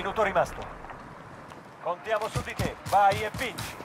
minuto rimasto. Contiamo su di te, vai e vinci.